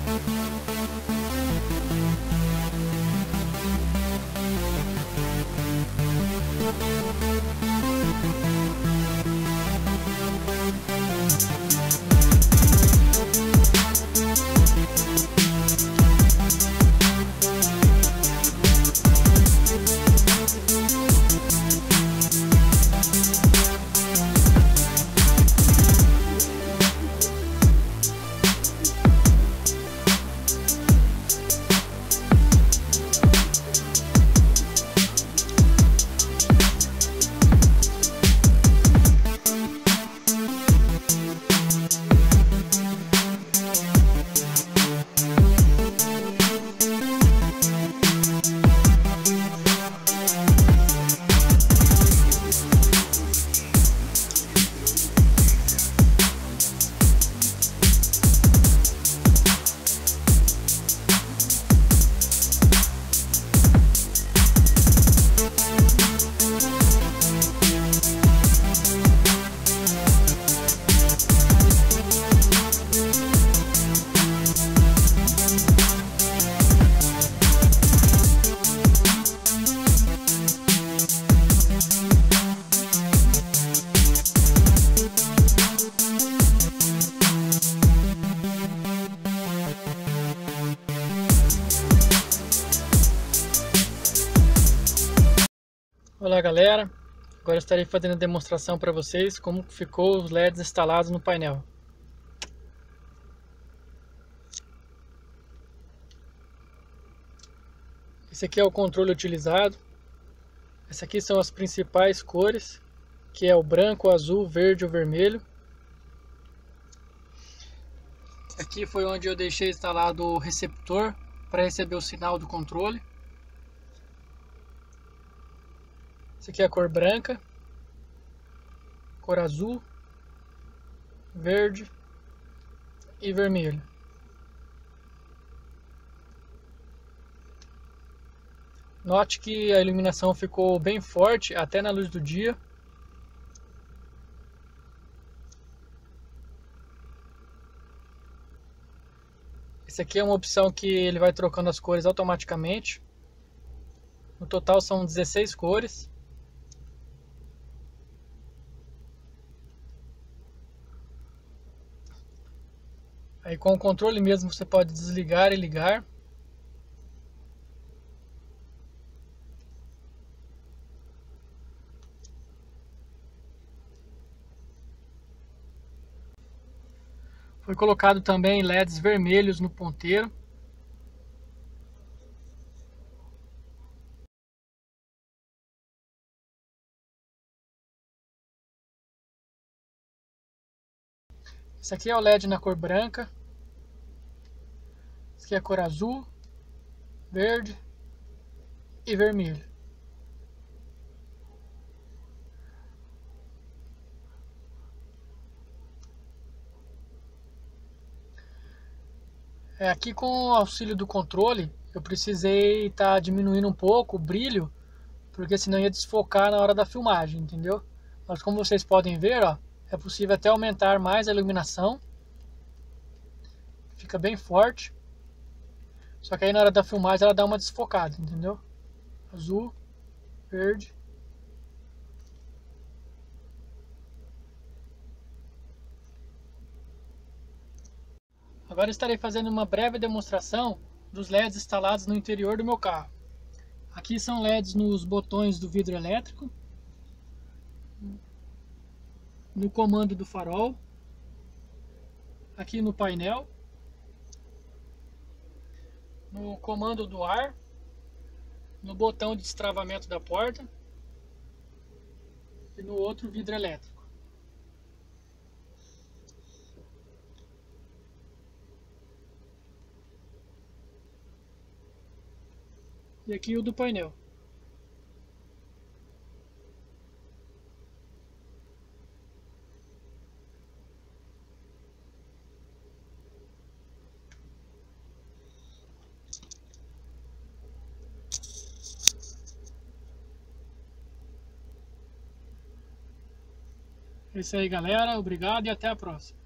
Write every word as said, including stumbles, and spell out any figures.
Olá galera, agora estarei fazendo a demonstração para vocês como ficou os L E Ds instalados no painel. Esse aqui é o controle utilizado. Essas aqui são as principais cores, que é o branco, o azul, o verde e o vermelho. Aqui foi onde eu deixei instalado o receptor para receber o sinal do controle. Esse aqui é a cor branca, cor azul, verde e vermelho. Note que a iluminação ficou bem forte até na luz do dia. Esse aqui é uma opção que ele vai trocando as cores automaticamente. No total são dezesseis cores. Aí com o controle mesmo você pode desligar e ligar. Foi colocado também L E Ds vermelhos no ponteiro. Esse aqui é o L E D na cor branca. Esse aqui é a cor azul, verde e vermelho. É, aqui com o auxílio do controle, eu precisei estar tá diminuindo um pouco o brilho, porque senão ia desfocar na hora da filmagem, entendeu? Mas como vocês podem ver, ó, é possível até aumentar mais a iluminação. Fica bem forte. Só que aí na hora da filmagem ela dá uma desfocada, entendeu? Azul, verde. Agora estarei fazendo uma breve demonstração dos L E Ds instalados no interior do meu carro. Aqui são L E Ds nos botões do vidro elétrico, no comando do farol, aqui no painel, no comando do ar, no botão de destravamento da porta e no outro vidro elétrico. E aqui o do painel. É isso aí, galera. Obrigado e até a próxima.